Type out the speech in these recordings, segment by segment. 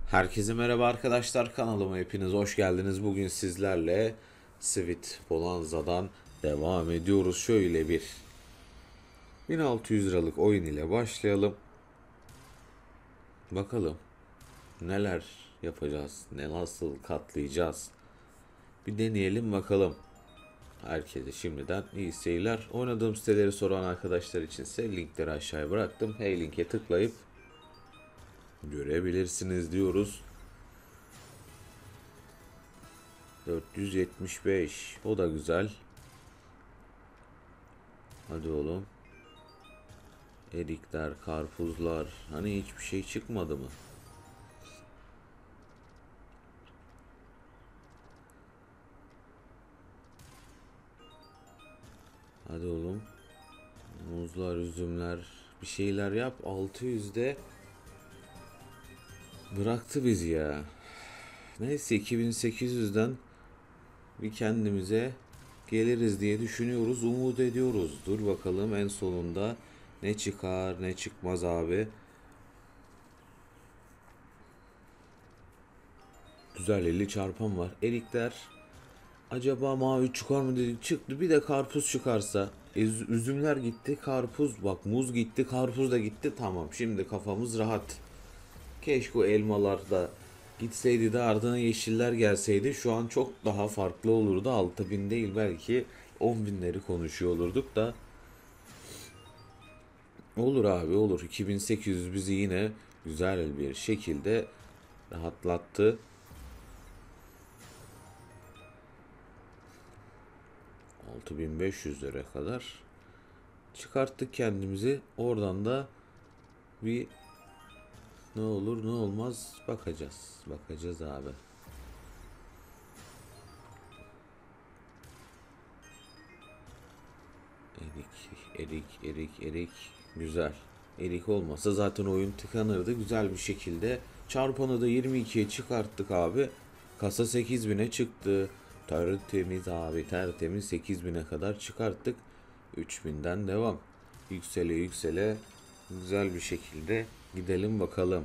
Herkese merhaba arkadaşlar, kanalıma hepiniz hoş geldiniz. Bugün sizlerle Sweet Bonanza'dan devam ediyoruz. Şöyle bir 1600 liralık oyun ile başlayalım. Bakalım neler yapacağız, nasıl katlayacağız. Bir deneyelim bakalım. Herkese şimdiden iyi seyirler. Oynadığım siteleri soran arkadaşlar içinse linkleri aşağıya bıraktım. Hey linke tıklayıp görebilirsiniz diyoruz. 475. O da güzel. Hadi oğlum. Erikler, karpuzlar. Hani hiçbir şey çıkmadı mı? Hadi oğlum. Muzlar, üzümler. Bir şeyler yap. 600'de bıraktı bizi ya. Neyse 2800'den bir kendimize geliriz diye düşünüyoruz. Umut ediyoruz. Dur bakalım en sonunda ne çıkar ne çıkmaz abi. Güzel 50 çarpan var. Erikler acaba mavi çıkar mı dedik, çıktı. Bir de karpuz çıkarsa. Üzümler gitti, karpuz, bak muz gitti, karpuz da gitti. Tamam, şimdi kafamız rahat. Keşke o elmalar da gitseydi de ardına yeşiller gelseydi. Şu an çok daha farklı olurdu. 6000 değil, belki 10.000'leri konuşuyor olurduk da. Olur abi, olur. 2800 bizi yine güzel bir şekilde rahatlattı. 6500 lira kadar çıkarttık kendimizi. Oradan da bir ne olur ne olmaz bakacağız. Bakacağız abi. Erik. Güzel. Erik olmasa zaten oyun tıkanırdı. Güzel bir şekilde çarpanı da 22'ye çıkarttık abi. Kasa 8000'e çıktı. Tertemiz abi, tertemiz. 8000'e kadar çıkarttık. 3000'den devam. Yüksele yüksele güzel bir şekilde gidelim bakalım.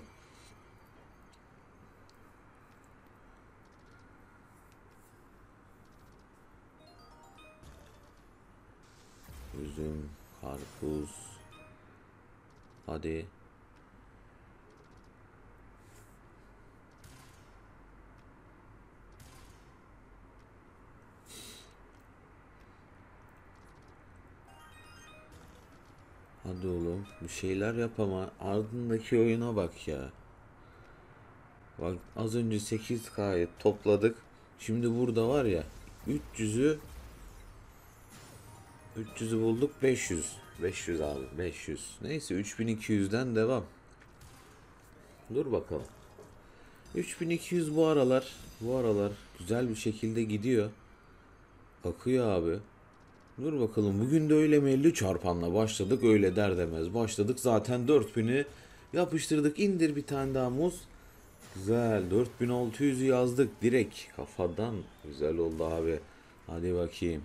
Üzüm, karpuz. Hadi. Hadi oğlum bir şeyler yap ama ardındaki oyuna bak ya. Bak az önce 8K'yı topladık. Şimdi burada var ya 300'ü 300'ü bulduk, 500. 500 abi, 500. Neyse 3200'den devam. Dur bakalım. 3200 bu aralar güzel bir şekilde gidiyor. Akıyor abi. Dur bakalım, bugün de öyle mi, 50 çarpanla başladık, öyle der demez başladık, zaten 4000'i yapıştırdık. İndir bir tane daha muz. Güzel, 4600'ü yazdık direkt kafadan. Güzel oldu abi. Hadi bakayım.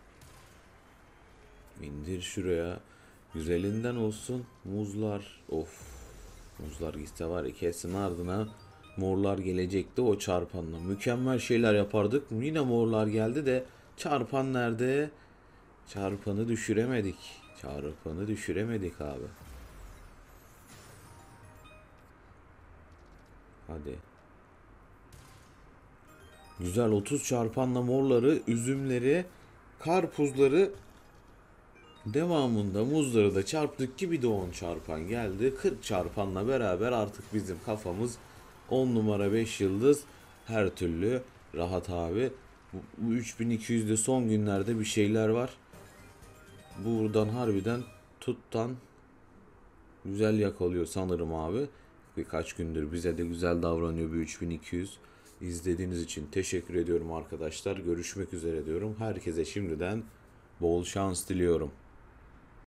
İndir şuraya. Güzelinden olsun. Muzlar. Of. Muzlar gitse var ya, kesin ardına morlar gelecekti o çarpanla. Mükemmel şeyler yapardık. Yine morlar geldi de çarpan nerede? Çarpanı düşüremedik. Çarpanı düşüremedik abi. Hadi. Güzel 30 çarpanla morları, üzümleri, karpuzları, devamında muzları da çarptık ki bir de 10 çarpan geldi. 40 çarpanla beraber artık bizim kafamız 10 numara 5 yıldız, her türlü rahat abi. Bu 3200'de son günlerde bir şeyler var. Buradan harbiden tuttan güzel yakalıyor sanırım abi. Birkaç gündür bize de güzel davranıyor bu 3200. İzlediğiniz için teşekkür ediyorum arkadaşlar. Görüşmek üzere diyorum. Herkese şimdiden bol şans diliyorum.